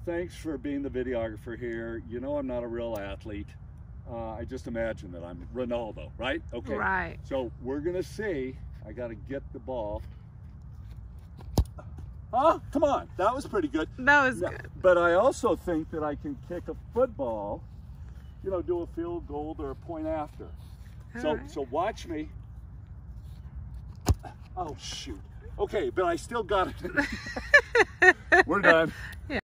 thanks for being the videographer here. You know I'm not a real athlete. I just imagine that I'm Ronaldo, right? Okay. Right. So we're gonna see. I gotta get the ball. Oh, come on. That was pretty good. That was good. But I also think that I can kick a football, you know, do a field goal or a point after. So watch me. Oh, shoot. Okay, but I still got it. We're done.